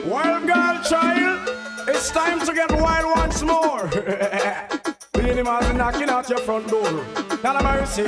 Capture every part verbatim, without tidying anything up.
Wild girl child, it's time to get wild once more. The animals are knocking out your front door. Not a mercy.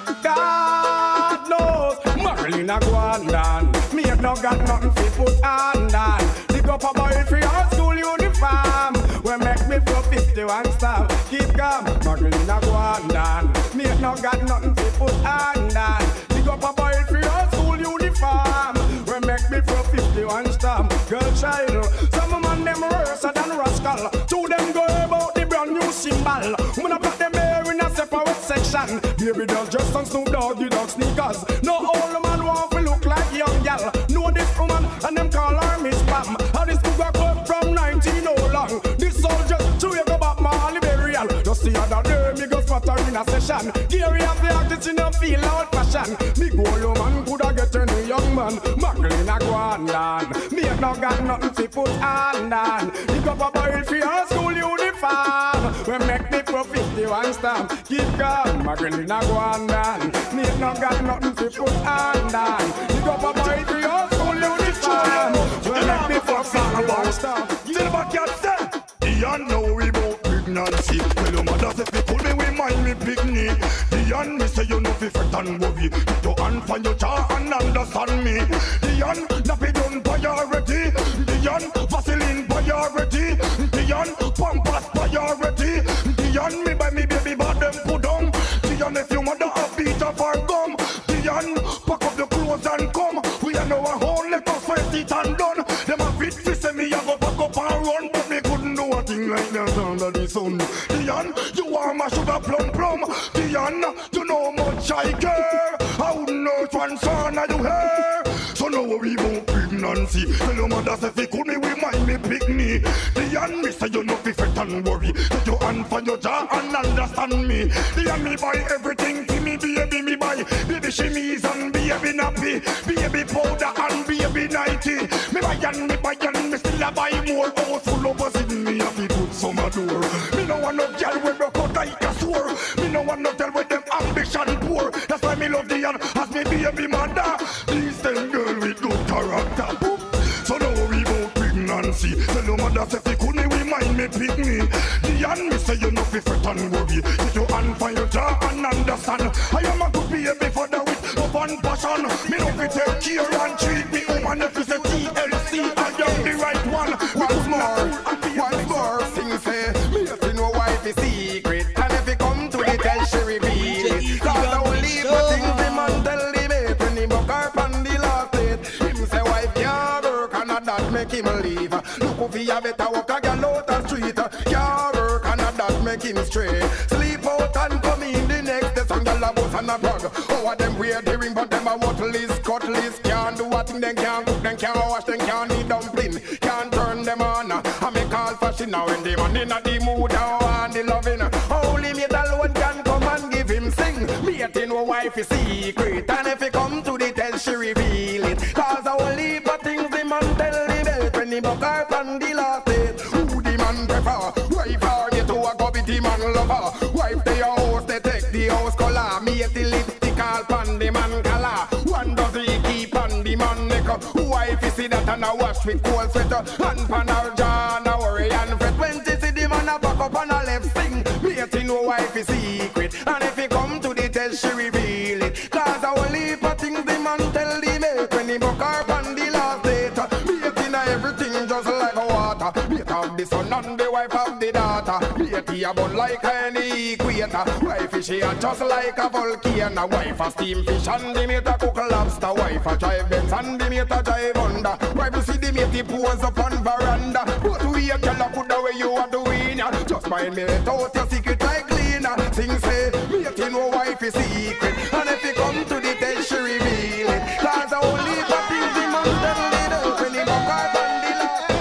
God knows, Marlena go on down. Me have not got nothing to put on down. Dig up a boy for your school uniform. We make me for fifty-one stamp. Keep calm, Marlena go on down. Me have not got nothing to put on down. Dig up a boy for your school uniform. We make me for fifty-one stamp. Girl child, some man them worse than rascal. Two them go about the brand new symbol. When I put them there in a separate section. Baby does just on Snoop Doggy Dogg sneakers. No old man want to look like young gal. Know this woman and them call her Miss Pam. And this book come from nineteen oh long. This soldier to you go back Marley burial. Just the other day me go spot her in a session. Gary have the artist in a feel old fashion. Me go low man coulda get a new young man. Macarena go on down. Me have not got nothing to put on down. Pick up a boy for your school uniform. We make me for fifty-one stamp. Keep calm, Macarena go on down. Me have not got nothing to put on down. Pick up a boy for your school uniform. We make me for fifty-one stamp. Tell my cat say, Dion know we both pregnancy. Tell your mother say fi pull me we mind me picnic. Dion me say you know fi fret and worry. Put your hand for your jaw and understand me. Dion nappy done priority. Dion Vaseline priority. Dion Pampas priority. Dion me buy me baby but them put down. Dion if your mother a beat up her gum. Dion pack up your clothes and come. We are now a whole let us first it and done. Them a fit fi say me a go pack up and run, but me couldn't do a thing like that under the sun. Dion, you are my sugar plum plum. Dion, you know how much I care. I wouldn't know one son of you hair. So no worry about pregnancy. Tell your mother say fi could me we mind me pick me. Dion, me say you no fi fret and worry. Take your hand for your jaw and understand me. Dion, me buy everything for me baby. Me buy baby shimmies and baby nappy, baby powder and baby nighty. Me buy and me buy and me still a buy more. House full of us in me have to put some a door. Me no want no girl with broke out like a sword. Me no want no girl with them ambition poor. That's why me love Dion as me baby mother. Please tell girl with good character. Boop. So no worry about pregnancy. Tell your mother say fi could me we mind me pick me. Dion me say you no fi fret and worry. Take your hand for your jaw and understand. I am a good baby father with love and passion. Me no fi take care and treat me woman if you say T L C. I am the right one. Once more, once more, sing say me have to know wife is secret. And if you come to the tell she reveal it. Cause I will leave the things the man tell the mate. When he buck up on the last date. Him say wife can't work and that make him leave. Look if he have better walk a girl out the street. Can't work and that make him stray. Sleep out and come in the next day. Some girl a bus and a brag. How are them wear the ring but them a worthless, cutlass. Can't do a thing, them can't cook, them can't wash, them can't eat dumpling. Can't turn them on. I make all fashion now when the man in a the mood and the loving. Only me alone can come and give him sing. Me a think no wife is secret. And if he come to the tell she reveal it. Cause I will leave the things the man tell the belt. When he buck out on the last date. Who the man prefer? Wife or me to a go with the man lover. Wife they a house, they take the house color. Me a the lipstick all pan the man color. One does he keep on the man neck. Wife you see that and a wash with cold sweat. And pan her jaw and a worry and fret. When she see the man a back up on a left sing. Me a think no wife is secret. And if he come to the tell she reveal it. Cause I will leave for things the man tell the mate. When he buck up on the last date. Me a think everything just like a water. Me have the son and the wife of the daughter. Me a tea about like any equator. Wife she a just like a volcano. Wife a steam fish and the mate a cook lobster. Wife a drive Benz and the mate a drive Honda. Wife see the mate he pose up on veranda. But we a girl a put the way you are doing. Just mind me let out your secret like cleaner. Sing say mate you know wife is secret. And if you come to the tell she reveal it. Cause I only got things the man tell little when he buck out on the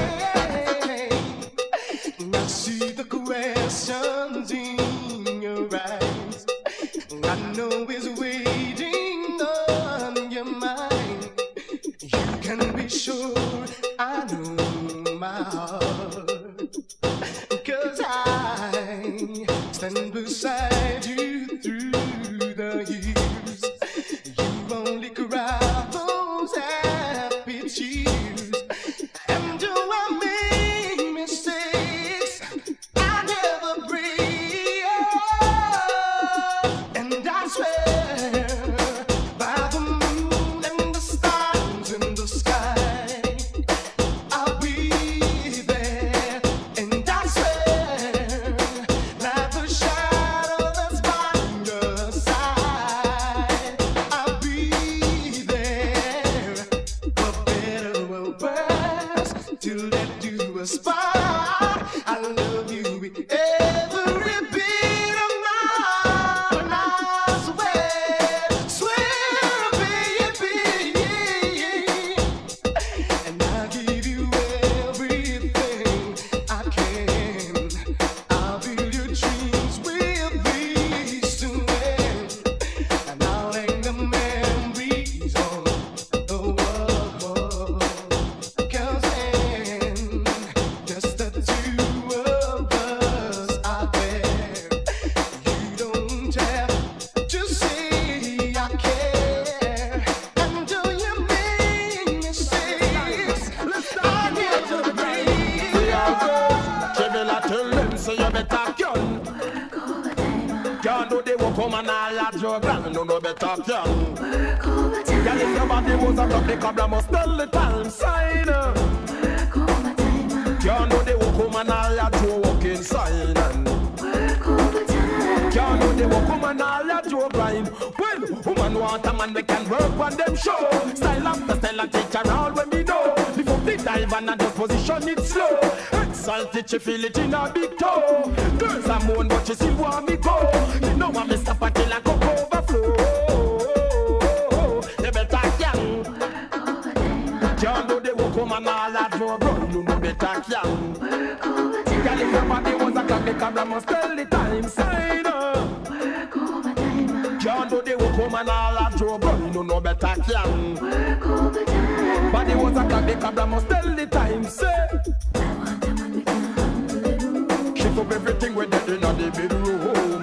line. I see the questions in your eyes. I know it's waiting on your mind. You can be sure I know my heart. Cause I stand beside you through the years. You only cry those happy tears. And you the past to let you aspire. I love you with every bit of my, and I swear, swear, baby, and I give you everything I can. I'll build your dreams with these two hands, and I'll hang the memories on the wall. 'Cause then, just the two of us out there. You don't have to say I care. And do you make mistakes? I'm here to breathe. Chevela tell them say you better gun. Can't do the work come and all that your grand. No no better gun. Girl if your body was a top the cabra must tell the time sign. Can't do the work come and all that you walk inside. Can't do the work come and all that you grind. Well, woman want a man we can work on them show. Style after style and teach her all when we know. Before they dive and a just position it slow. Exalt it, you feel it in a big toe. Girls are moan but you still want me go. You know I'm Mister Patty like a overflow. You better young. Can't do the work come and all that you run. You know better young. Girl if your body was a clock the camera must tell the time sign. Can't do the work come and all that you run. You know better young. Body was a clock the camera must tell the time say. Shift up everything we're dead in the bedroom.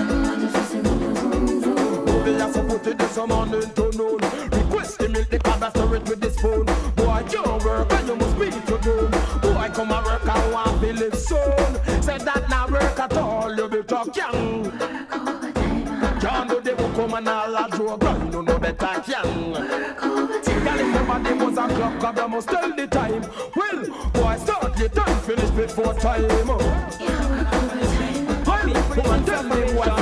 They have to put it this morning to noon. Request the milk, the cabra stir it with the spoon. Boy, you work and you must be to do. Boy, come and work and want to live soon. Say that now work at all, you be talk young. Can't do the work, come and all that draw grind. You know better young. Girl, if somebody was a clock, cabra must tell the time. Well, boy, start your time, finish before time. Come and tell me what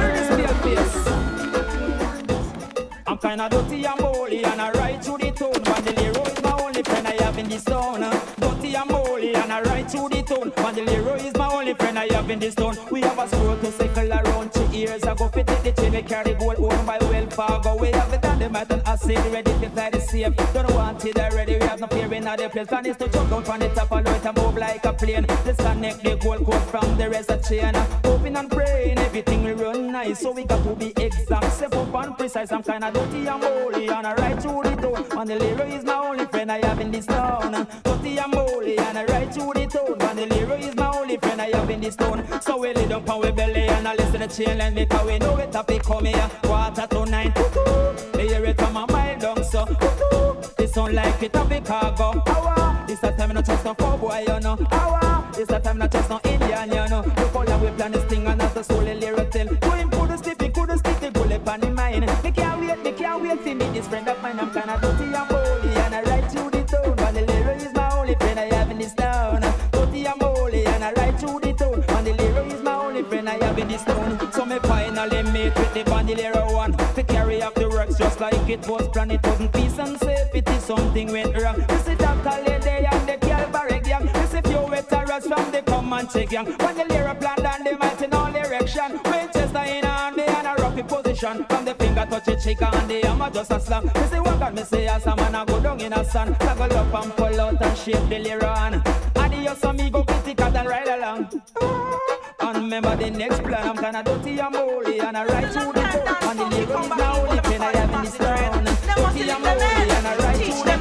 I'm kinda dirty and moldy and I ride through the town. Bandolero is my only friend I have in this town. Dirty and moldy and I ride through the town. Bandolero is my only friend I have in this town. We have a scroll to cycle around two years ago. Fit it the chain, we carry gold owned by Wells Fargo. We have the dynamite and acid ready to fly the safe. Don't want it already, we have no fear in other place. Plan is to jump down from the top and it and move like a plane. Disconnect the gold cord from the rest of chain. Hoping and praying everything will run nice. So we got to be exact, step up and precise. I'm kinda dirty and moldy and I ride through the town. Bandolero is my only friend I have in this town. Dirty and moldy and I ride through the town. Bandolero is my only friend I have in this town. So we lay down on we belly and I listen to chain line because we know it have to come here. Quarter to nine, we hear it from a mile down so. It sound like it have a cargo. Hour, this a time not trust no cowboy you know. Hour, this a time not trust no Indian you know. Look how long we plan this thing and as the soul in lyric tell. To him couldn't sleep, he couldn't sleep, he could live on the mind. Me can't wait, me can't wait to meet this friend of mine. I'm kinda dirty and moldy and I ride through the town. Bandolero is my only friend I have in this town. Dirty and moldy and I ride through the town. Bandolero is my only friend I have in this town. So me finally meet with the Bandolero one to carry up the works just like it was planned. It wasn't peace and safety, something went wrong. This is Doctor Lady and the Calvary gang. This if you veterans from the Comanche gang. Bandolero planned and they might in all direction. Winchester in hand, they in a rocky position. From the finger touch the cheek and the hammer just a slam. Me say what God me say as a man a go down in a sun. Toggle up and pull out and shape the lyre on. Adios amigo, critical and ride along. And remember the next plan, I'm kinda dirty and moldy and I ride through the town. And the lyric is now only pen I have in this town. Dirty and moldy and I ride through the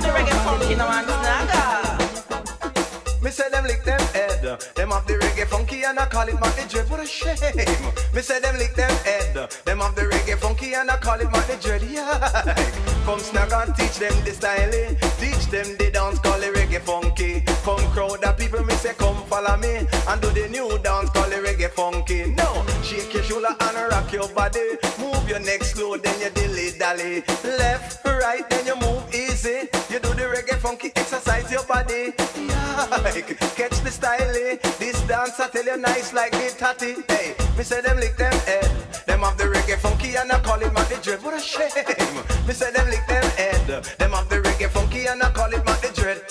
town. Me say them lick them head. Them have the reggae funky and I call it Matty Dread. What a shame. Me say them lick them head. Them have the reggae funky and I call it Matty Dread. Yeah. Come snag and teach them the style. Teach them the dance, call it reggae funky. Come crowd the people, me say come follow me. And do the new dance, call it reggae funky. No, shake your shoulder and rock your body. Move your neck slow, then you dilly dally. Left, right, then you move easy. You do the reggae funky, exercise your body. Yeah. Catch the style, eh? This dance I tell you nice like the tatty. Hey, me say them lick them head. Them have the reggae funky and I call it Matty Dread. What a shame. Me say them lick them head. Them have the reggae funky and I call it Matty Dread.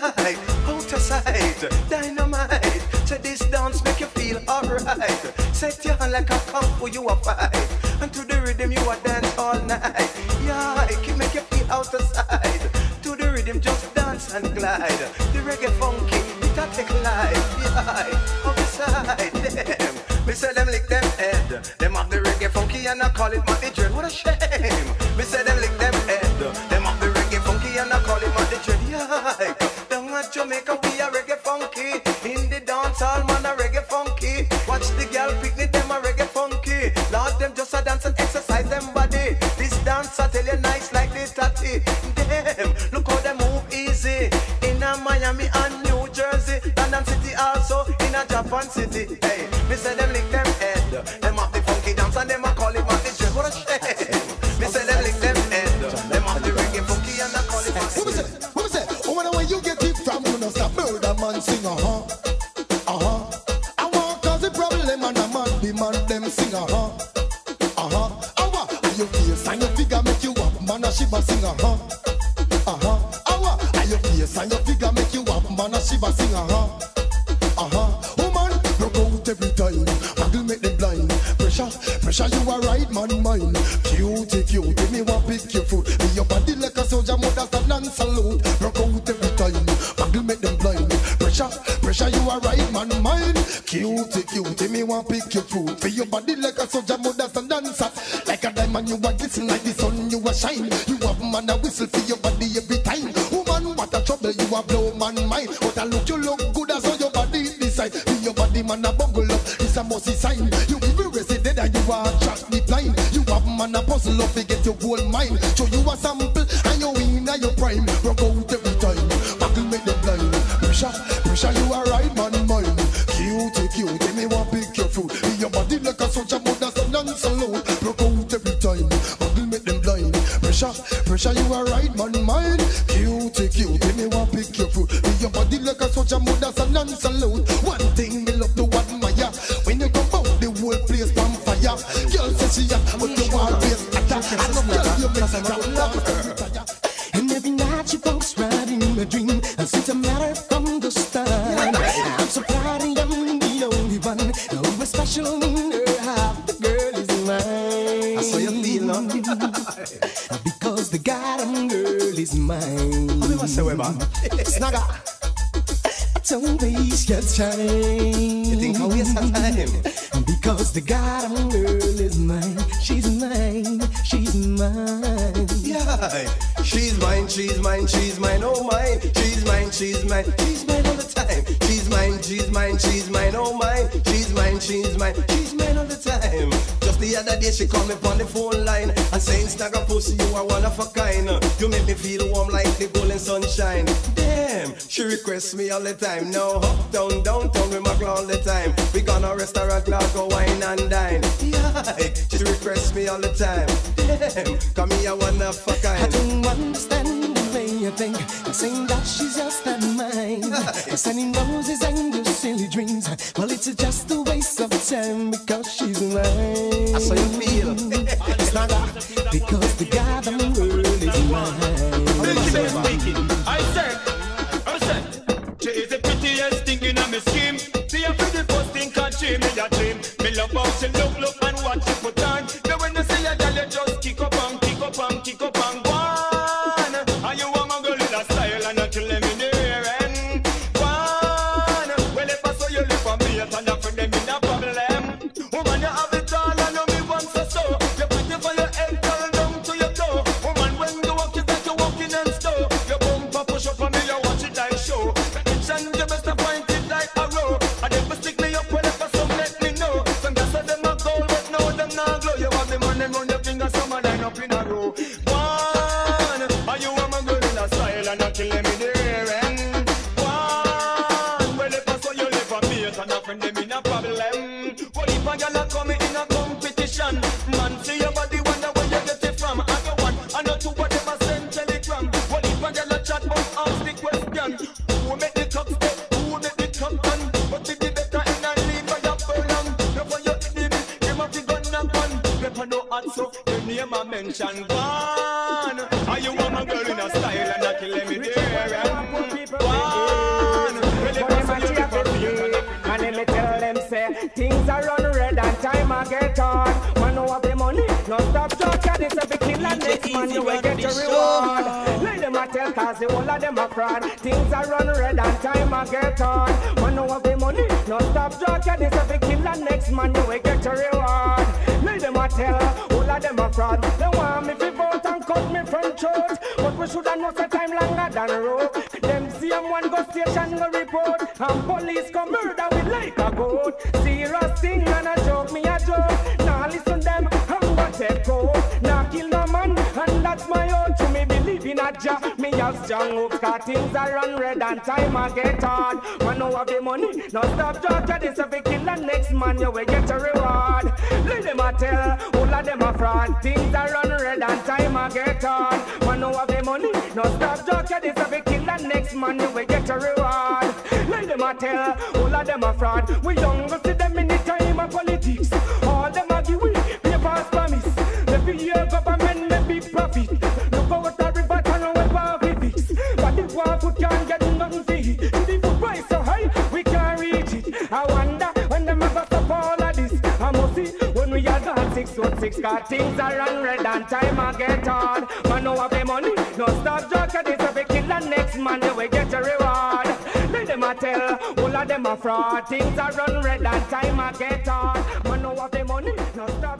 Yeah, out of sight, dynamite. Say this dance make you feel alright. Set your hand like a kung fu you a fight, and to the rhythm you a dance all night. Yeah, it can make you feel out of sight. To the rhythm just dance and glide. The reggae funky, it a take life. Yeah, out of sight, them. Me say them lick them head. Them have the reggae funky and I call it Matty Dread. What a shame. Me say them lick them head. Them have the reggae funky and I call it Matty Dread. Yeah, down at Jamaica we a reggae funky. In the dance hall man a reggae funky. Watch the girl picnic them a reggae funky. Lord them just a dance and exercise them body. This dance I tell you nice like the tatty. Damn, look how they move easy. In a Miami and New Jersey, London City also, in a Japan City. Hey, me say them lick them head. Them have the funky dance and them a call it Matty Dread. What a shame. Me say them lick them head. Them have the reggae funky and I call it Matty Dread. What me say? What me say? Oh, when where you get it from, you know stop murder man sing uh-huh, uh-huh. I want cause the problem and a man the man them sing uh-huh, uh-huh. I want and your face and your figure make you up, man a shiva sing uh-huh, uh-huh. I want and your face and your figure make you up, man a shiva sing uh-huh, uh-huh. Woman, broke out every time, muggle make them blind. Pressure, pressure you a right man mine. Cutie, cutie, me want pick your foot. Me your body like a soldier, mother stand and salute. Broke out every time, muggle make them blind. Pressure, pressure you a right man mine. Cutie, cutie, me want pick your foot. For your body like a soldier, mother stand and salute. Like a diamond you a glisten, like the sun you a shine. You have man a whistle for your body every time. Woman, what a trouble you a blow man mind. What a look you look good as all your body decide. For your body man a bungle up, it's a must sign. You even resident and you are track the blind. You have man a puzzle up to get your whole mind. Show you a sample and you in your prime. Rock out every time, buckle make them blind. Pressure, pressure you a right man mind. Cutie, cutie, me want pick your food. In your body like a soldier, mother stand and salute. Rock out every time, buckle make them blind. Pressure, pressure you a right man mind. Cutie, cutie, me want pick your food. In your body like a soldier, mother stand and salute. One thing me love to admire, when you come out the whole place on fire. Girl say she hot, but you always attack. I love girl you make her love. And every night she walks right in my dream. And since I met her from the start, I'm so proud I am the only one who was special in her heart. The girl is mine. I saw you feel now. Because the goddamn girl is mine. How me say we man? Snagger, don't waste your time. You think I waste my time? Because the goddamn girl is mine. She's mine, she's mine. Yeah, she's mine, she's mine, she's mine, oh mine. She's mine, she's mine, she's mine all the time. She's mine, she's mine, she's mine, oh mine. She's mine, she's mine, she's mine all the time. Just the other day she called me on the phone line and saying, Snagger pussy, you are one of a kind. You make me feel warm like the golden sunshine. Damn, she requests me all the time. Now up, down, downtown with my girl all the time. We gonna restaurant, glass, go wine and dine. Yeah, she requests me all the time. Damn, come here one of a kind. I don't understand the way you think. I'm saying that she's just not mine. Sending roses and your silly dreams. Well, it's just a waste of time because she's mine. That's how you feel. It's not that because the goddamn world is mine. I said, I said, she is the prettiest thing in a me scheme. See a pretty first thing can dream me a dream. Me love how she look, look and what she put on. Now when you see a girl, you just kick up and kick up and kick up and go on. And you want my girl in a style and not kill them in the air and go on. Well, if I saw you live on me, and not for them in a problem. Woman, you have it all and you me once or so. You're pretty for your head, girl, down to your toe. Woman, when you walk, you like you're walking and slow. Your bumper push up for me, you watch it like show. And you best point it like a row. And if you stick me up whenever some let me know. Some guys say them a gold, but no them not glow. You have the man and run your fingers, some a line up in a row. One, and you want my girl in a style and not kill them in the air and one. Well if I saw you live on me, and a friend them in a problem. Well if a girl a come in a competition, man see your body wonder where you get it from. And you one, and you two of them a send telegram. Well if a girl a chat but ask the question. Who make the top step? Who make the top gun? But if the better in a leave by your furlong. Now for your enemy, them have the gun and gun. Pepper no answer, your name a mention one. Are you want my girl in a style and I kill them in the air? One. man, you will get your reward. Let them a tell, cause the whole of them a fraud. Things are run red and time a get on. Man, no have the money, no stop drug, yeah, this if you kill the next man, you will get your reward. Let them a tell, all of them a fraud. They want me to vote and cut me from church, but we should have known the time longer than rope. Them see them one go station go report, and police come murder with like a goat. Serious thing and a joke, me a joke. Now listen them, I'm gonna take coke. Now kill no man, and that's my own. To me believe in a job, me have strong hopes, cause things are run red and time a get hard. Man no have the money, no stop joke, this if you kill the next man, you will get a reward. Let them a tell, all of them a fraud. Things are run red and time a get hard. Man no have the money, no stop joke, this if you kill the next man, you will get a reward. Let them a tell, all of them a fraud. We young go see them in the time of politics. All them a give we papers promise. The fear government may be profit. Look out the river turn away for fix. But if one foot can't get nothing to eat, the food price so high we can't reach it. I wonder when them a go stop all of this. I must see when we are gone six foot six. Cause things are run red and time a get hard. Man no have the money, no stop joke. This if you kill the next man, you will get a reward. Let them a tell, all of them a fraud. Things are run red and time a get hard. Man no have the money, no stop